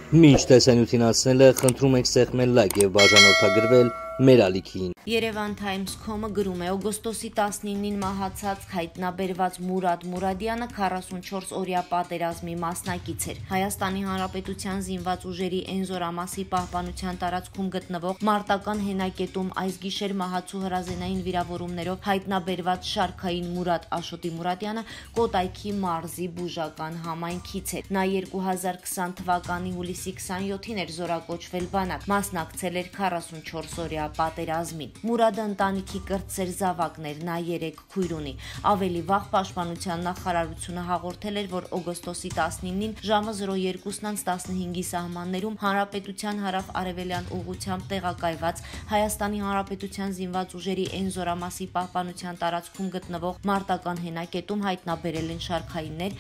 Մինչ տեսանյութին անցնելը խնդրում ենք սեղմել լայք եւ բաժանորդագրվել մեր ալիքին։ Yerevan Times.com-ը գրում է օգոստոսի 19-ին մահացած հայտնաբերված Մուրադ Մուրադյանը 44-օրյա պատերազմի մասնակից էր։ Հայաստանի Հանրապետության զինված ուժերի Էնզորամասի պահպանության տարածքում գտնվող մարտական հենակետում այս գիշեր մահացու հրազենային վիրավորումներով հայտնաբերված շարքային Մուրադ Աշոտի Մուրադյանը Կոտայքի մարզի բուժական համայնքից էր։ Նա 2020 թվականի հուլիսի 27-ին էր զորակոչվել բանակ, մասնակցել էր 44-օրյա պատերազմին։ Մուրադը ընտանիքի կրտսեր զավակն էր, նա 3 քույր ունի։ Ավելի վաղ Պաշտպանության նախարարությունը հաղորդել էր, որ օգոստոսի 19-ին ժամը 02:15-ի սահմաններում Հանրապետության հարավ-արևելյան ուղղությամբ տեղակայված Հայաստանի Հանրապետության զինված ուժերի Էնզորամասի պահպանության տարածքում գտնվող մարտական հենակետում հայտնաբերել են շարքայիններ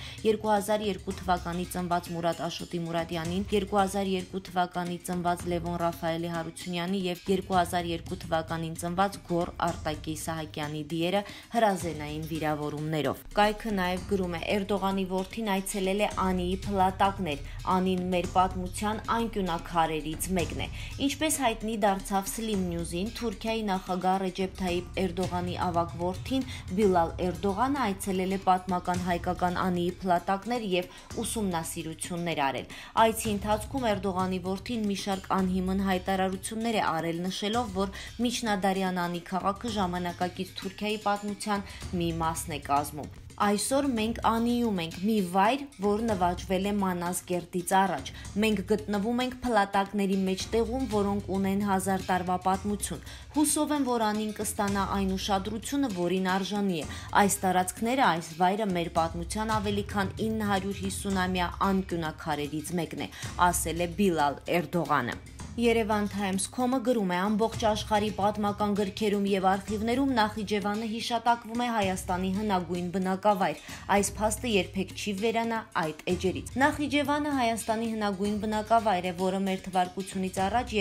2002 թվականի ծնված Մուրադ Աշոտի Մուրադյանին, 2002 թվականի ծնված Լևոն Ռաֆայելի Հարությունյանի եւ 2002 թվականին ծնված Գոր Արտակի Սահակյանի դիերը հրազենային վիրավորումներով։ Կայքը նաև գրում է Էրդողանի որդին այցելել է Անիի փլատակներ։ Անին մեր պատմության անկյունակարերից մեկն է։ Ինչպես հայտնի դարձավ Slim News-ին, Թուրքիայի նախագահ Ռեջեփ Թայիփ Էրդողանի ավագ որդին Բիլալ Էրդողանը այցելել է պատմական հայկական Անիի փլատակներ եւ ուսումնասիրություններ արել։ Այցի ընթացքում Էրդողանի որդին մի շարք անհիմն հայտարարություններ է արել, նշելով, որ միջնադարյան Անի քաղաքը ժամանակակից Թուրքիայի պատմության մի մասն է կազմում։ Այսօր մենք Անիում ենք, մի վայր, որ նվաճվել է Մանազգերդից առաջ։ Մենք գտնվում ենք փլատակների մեջտեղում, որոնք ունեն 1000 տարվա պատմություն։ Հուսով եմ, որ Անին կստանա այն ուշադրությունը, որին արժանի է։ Այս տարածքները, այս վայրը մեր պատմության ավելի քան 950-ամյա անկյունակարերից մեկն է, ասել է Բիլալ Էրդողանը։ Yerevan Times.com-ը գրում է ամբողջ աշխարհի պատմական գրքերում եւ արխիվներում Նախիջևանը հիշատակվում է Հայաստանի հնագույն բնակավայր։ Այս փաստը երբեք չի վերանա այդ էջերից։ Նախիջևանը Հայաստանի հնագույն բնակավայր է, որը մեր թվարկությունից առաջ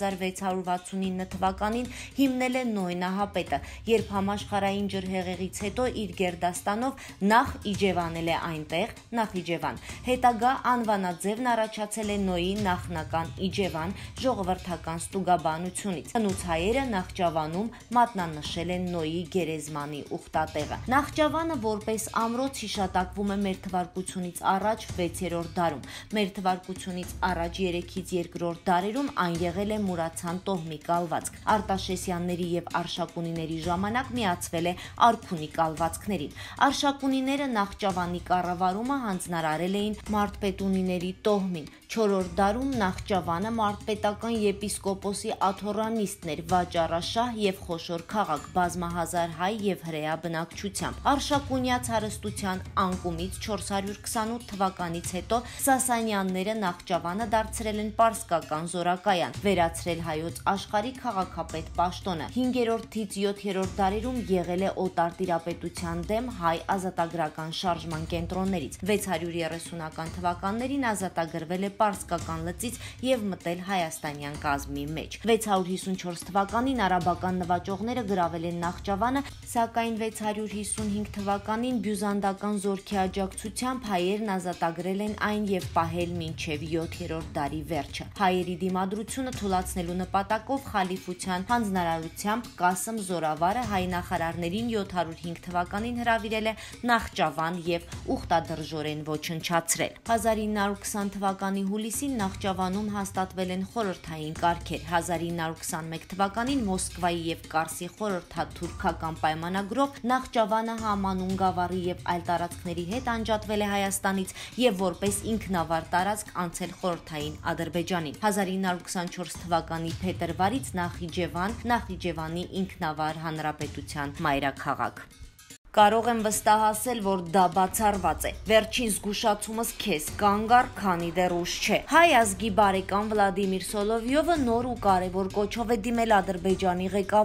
3669 թվականին հիմնել է Նոյ նահապետը, երբ համաշխարհային ջրհեղեղից հետո իր գերդաստանով նախ իջևանել է այնտեղ Նախիջևան։ Հետագա անվանաձևն առաջացել է Նոյի նախնական Իջևան ժողովրդական ստուգաբանությունից։ Հնուց հայերը Նախճավանում մատնանշել են Նոյի գերեզմանի ուխտատեղը։ Նախճավանը որպես ամրոց հիշատակվում է մեր թվարկությունից առաջ 6-րդ դարում։ Մեր թվարկությունից առաջ 3-ից 2-րդ դարերում այն եղել է Մուրացան տոհմի կալվածք։ Արտաշեսյանների եւ Արշակունիների ժամանակ միացվել է Արքունի կալվածքներին։ Արշակունիները Նախճավանի կառավարումը հանձնարարել էին Մարտպետունիների տոհմին։ 4-րդ դարում Նախճավանը մարտպետական եպիսկոպոսի աթոռանիստն էր, վաճառաշահ եւ խոշոր քաղաք, բազմահազար հայ եւ հրեա բնակչությամբ։ Արշակունյաց հարստության անկումից 428 թվականից հետո Սասանյանները Նախճավանը դարձրել են պարսկական զորակայան, վերացրել հայոց աշխարհի քաղաքապետ պաշտոնը։ 5-րդից 7-րդ դարերում եղել է օտար տիրապետության դեմ հայ ազատագրական շարժման կենտրոններից։ 630-ական թվականներին ազատագրվել է պարսկական լծից եւ մտել հայաստանյան կազմի մեջ։ 654 թվականին արաբական նվաճողները գրավել են Նախճավանը, սակայն 655 թվականին բյուզանդական զորքի աջակցությամբ հայերն ազատագրել են այն եւ պահել մինչեւ 7-րդ դարի վերջը։ Հայերի դիմադրությունը թուլացնելու նպատակով խալիֆության հանձնարարությամբ Կասմ Զորավարը հայ նախարարներին 705 թվականին հրավիրել է Նախճավան եւ ուխտադրժորեն ոչնչացրել։ 1920 թվականի հուլիսին Նախճավանում հաստատվել են խորհրդային կարգեր։ 1921 թվականին Մոսկվայի եւ Կարսի խորհրդաթուրքական պայմանագրով Նախճավանը համանուն գավառի եւ այլ տարածքների հետ անջատվել է Հայաստանից եւ որպես ինքնավար տարածք անցել խորհրդային Ադրբեջանին։ 1924 թվականի փետրվարից Նախիջևանի ինքնավար հանրապետության մայրաքաղաք։ Կարող եմ վստահասել, որ դա բացառված է։ Վերջին զգուշացումս քեզ կանգ առ, քանի դեռ ուշ չէ։ Հայ ազգի բարեկամ Վլադիմիր Սոլովյովը նոր ու կարևոր կոչով է դիմել Ադրբեջանի ղեկավարին։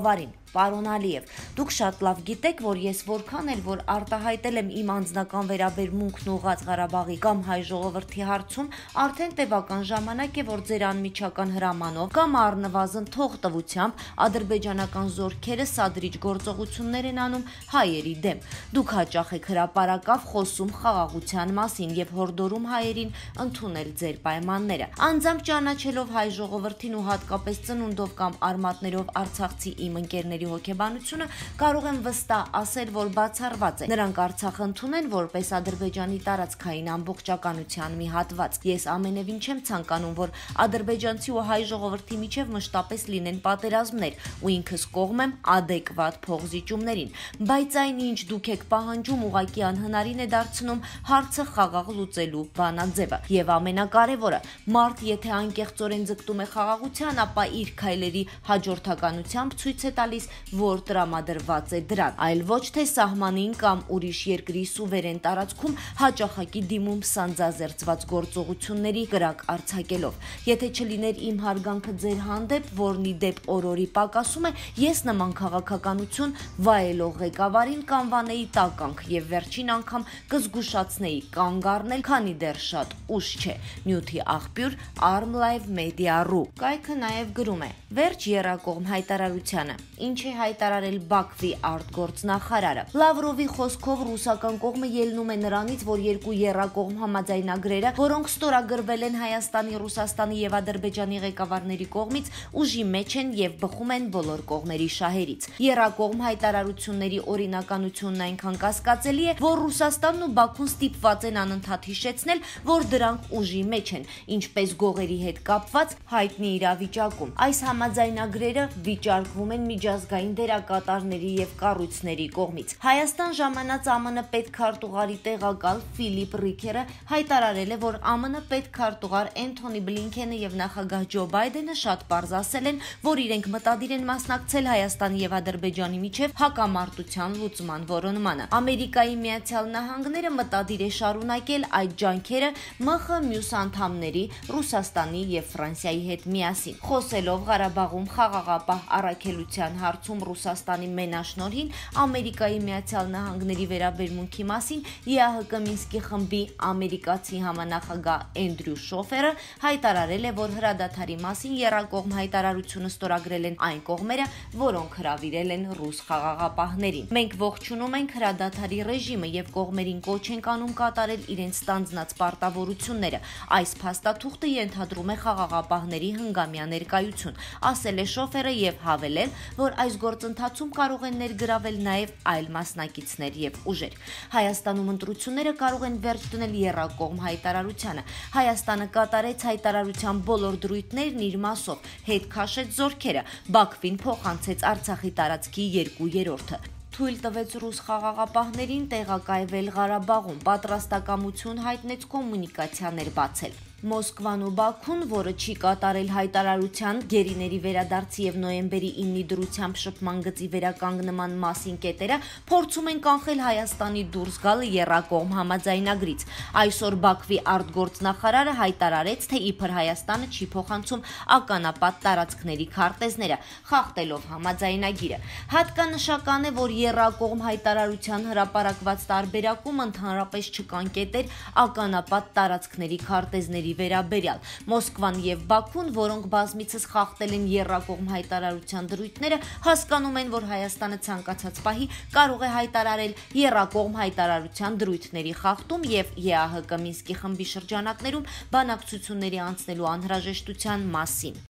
Պարոն Ալիև, դուք շատ լավ գիտեք, որ ես որքան էլ որ արտահայտել եմ իմ անձնական վերաբերմունքն ուղղած Ղարաբաղի կամ հայ ժողովրդի հարցում, արդեն տևական ժամանակ է, որ ձեր անմիջական հրամանով կամ առնվազն թողտվությամբ ադրբեջանական զորքերը սադրիչ գործողություններ են անում հայերի դեմ։ Դուք հաճախ եք հրապարակավ խոսում խաղաղության մասին եւ հորդորում հայերին ընդունել ձեր պայմանները։ Անձամբ ճանաչելով հայ ժողովրդին ու հատկապես ծնունդով կամ արմատներով Արցախցի իմ ընկերների հոգեբանությունը, կարող եմ վստահ ասել, որ բացառված է։ Նրանք Արցախը ընդունեն որպես Ադրբեջանի տարածքային ամբողջականության մի հատված։ Ես ամենևին չեմ ցանկանում, որ ադրբեջանցի ու հայ ժողովրդի միջև մշտապես լինեն պատերազմներ, ու ինքս կողմ եմ adekvat փողզիջումներին, բայց այն, ինչ դուք եք պահանջում, ուղղակի անհնարին է դարձնում հարցը խաղաղ լուծելու բանաձևը։ Եվ ամենակարևորը, մարդ եթե անկեղծորեն ձգտում է խաղաղության, ապա իր քայլերի հաջորդականությամբ ցույց է տալիս, որ տրամադրված է դրան, այլ ոչ թե սահմանին կամ ուրիշ երկրի սուվերեն տարածքում հաճախակի դիմում սանձազերծված գործողությունների կրակ արձակելով։ Եթե չլիներ իմ հարգանքը ձեր հանդեպ, որն ի դեպ օրորի պակասում է, ես նման քաղաքականություն վայելող ղեկավարին կանվանեի տականք եւ վերջին անգամ կզգուշացնեի կանգ առնել, քանի դեռ շատ ուշ չէ։ Նյութի աղբյուր Armlive Media.ru կայքը նաեւ գրում է. Վերջ եռակողմ հայտարարությանը։ Ինչ է հայտարարել Բաքվի արտգործնախարարը։ Լավրովի խոսքով ռուսական կողմը ելնում է նրանից, որ երկու եռակողմ համաձայնագրերը, որոնք ստորագրվել են Հայաստանի, Ռուսաստանի եւ Ադրբեջանի ղեկավարների կողմից, ուժի մեջ են եւ բխում են բոլոր կողմերի շահերից։ Եռակողմ հայտարարությունների օրինականությունն այնքան կասկածելի է, որ Ռուսաստանն ու Բաքուն ստիպված են անընդհատ հիշեցնել, որ դրանք ուժի մեջ են, ինչպես գողերի հետ կապված հայտնի իրավիճակում։ Այս համաձայնագրերը վիճարկվում են միջազգային դերակատարների եւ կառույցների կողմից։ Հայաստան ժամանած ԱՄՆ պետքարտուղարի տեղակալ Ֆիլիպ Ռիքերը հայտարարել է, որ ԱՄՆ պետքարտուղար Էնթոնի Բլինքենը եւ նախագահ Ջո Բայդենը շատ պարզ ասել են, որ իրենք մտադիր են մասնակցել Հայաստանի եւ Ադրբեջանի միջև հակամարտության լուծման որոնմանը։ Ամերիկայի Միացյալ Նահանգները մտադիր է շարունակել այդ ջանքերը ՄԽ մյուս անդամների Ռուսաստանի եւ Ֆրանսիայի հետ միասին։ Խոսելով Ղարաբաղում խաղաղապահ առաքելության հարցում Ռուսաստանի մենաշնորհին Ամերիկայի Միացյալ Նահանգների վերաբերմունքի մասին ԵԱՀԿ Մինսկի խմբի ամերիկացի համանախագահ Էնդրյու Շոֆերը հայտարարել է, որ հրադադարի մասին եռակողմ հայտարարությունը ստորագրել են այն կողմերը, որոնք հրավիրել են ռուս խաղաղապահներին։ Մենք ողջունում ենք հրադադարի ռեժիմը եւ կողմերին կոչ ենք անում կատարել իրենց ստանձնած պարտավորությունները։ Այս փաստաթուղթը ենթադրում է խաղաղապահների հնգամյա ներկայություն, ասել է Շոֆերը եւ հավելել, որ այս գործընթացում կարող են ներգրավել նաեւ այլ մասնակիցներ եւ ուժեր։ Հայաստանում ընտրությունները կարող են վերջ դնել եռակողմ հայտարարությանը։ Հայաստանը կատարեց հայտարարության բոլոր դրույթներն իր մասով, հետ քաշեց զորքերը, Բաքվին փոխանցեց Արցախի տարածքի 2/3-ը։ Թույլ տվեց ռուս խաղաղապահներին տեղակայվել Ղարաբաղում, պատրաստակամություն հայտնեց կոմունիկացիաներ բացել։ Մոսկվան ու Բաքուն, որը չի կատարել հայտարարության գերիների վերադարձի եւ նոյեմբերի 9-ի դրությամբ շփման գծի վերականգնման մասին կետերը, փորձում են կանխել Հայաստանի դուրս գալը եռակողմ համաձայնագրից։ Այսօր Բաքվի արտգործնախարարը հայտարարեց, թե իբր Հայաստանը չի փոխանցում ականապատ տարածքների քարտեզները, խախտելով համաձայնագիրը։ Հատկանշական է, որ եռակողմ հայտարարության հրապարակված տարբերակում ընդհանրապես չկան կետեր ականապատ տարածքների քարտեզների վերաբերյալ։ Մոսկվան եւ Բաքուն, որոնք բազմիցս խախտել են եռակողմ հայտարարության դրույթները, հասկանում են, որ Հայաստանը ցանկացած պահի կարող է հայտարարել եռակողմ հայտարարության դրույթների խախտում եւ ԵԱՀԿ Մինսկի խմբի շրջանակներում բանակցությունների անցնելու անհրաժեշտության մասին։